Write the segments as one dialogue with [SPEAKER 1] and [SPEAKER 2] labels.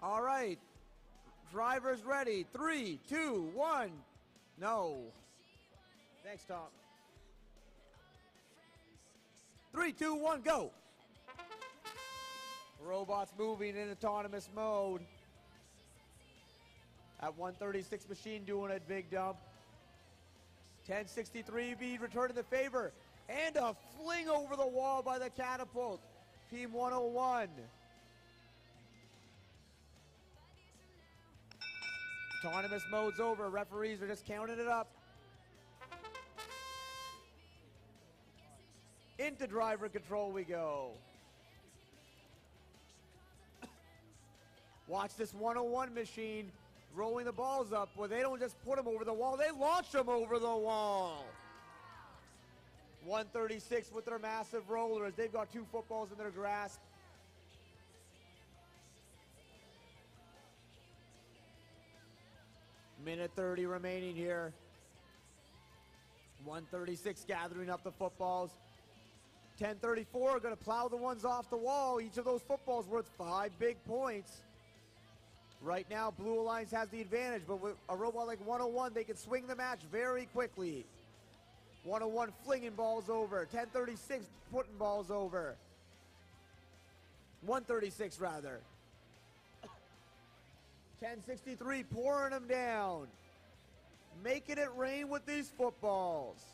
[SPEAKER 1] All right. Drivers ready. 3, 2, 1. No. Thanks, Tom. 3, 2, 1, go. Robots moving in autonomous mode. At 136 machine doing a big dump. 1063B returning the favor. And a fling over the wall by the catapult. Team 101. Autonomous mode's over. Referees are just counting it up. Into driver control we go. Watch this 101 machine rolling the balls up. Well, they don't just put them over the wall, they launch them over the wall. 136 with their massive rollers. They've got 2 footballs in their grasp. Minute 30 remaining here. 136 gathering up the footballs. 1034 going to plow the ones off the wall. Each of those footballs worth 5 big points. Right now, Blue Alliance has the advantage, but with a robot like 101, they can swing the match very quickly. 101 flinging balls over. 1036 putting balls over. 136 rather. 1063 pouring them down. Making it rain with these footballs.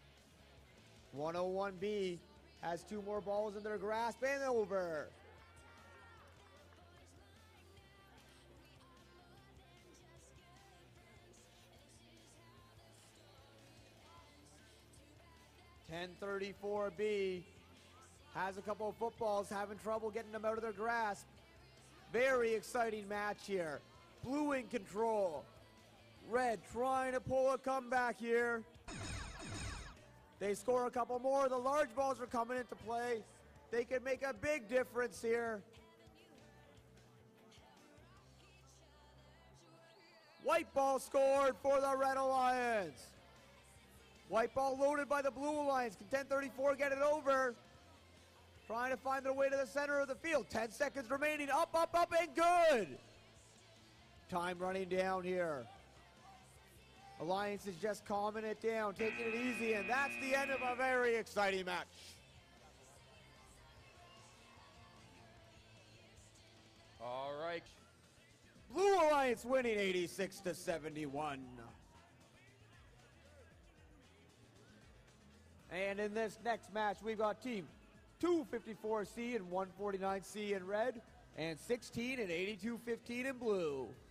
[SPEAKER 1] 101B has 2 more balls in their grasp and over. $1034B has a couple of footballs, having trouble getting them out of their grasp. Very exciting match here. Blue in control. Red trying to pull a comeback here. They score a couple more. The large balls are coming into play. They can make a big difference here. White ball scored for the Red Alliance. White ball loaded by the Blue Alliance. Can 1034 get it over? Trying to find their way to the center of the field. 10 seconds remaining. Up, up, up, and good. Time running down here. Alliance is just calming it down, taking it easy, and that's the end of a very exciting match. All right. Blue Alliance winning 86-71. And in this next match, we've got Team 254C and 149C in red, and 16 and 8215 in blue.